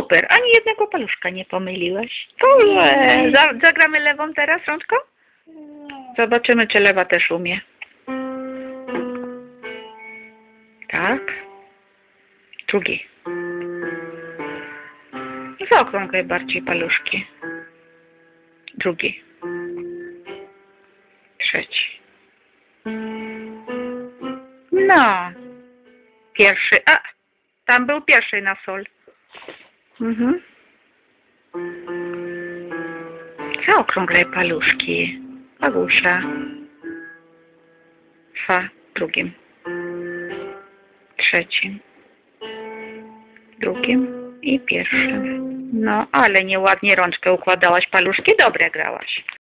Super, ani jednego paluszka nie pomyliłaś. Dobrze. Zagramy lewą teraz rączką? Zobaczymy, czy lewa też umie. Tak. Drugi. Zaokrągaj bardziej paluszki. Drugi. Trzeci. No. Pierwszy. A, tam był pierwszy na sol. Zaokrąglaj paluszki. Agusia. Fa. Drugim. Trzecim. Drugim. I pierwszym. No, ale nieładnie rączkę układałaś. Paluszki dobre grałaś.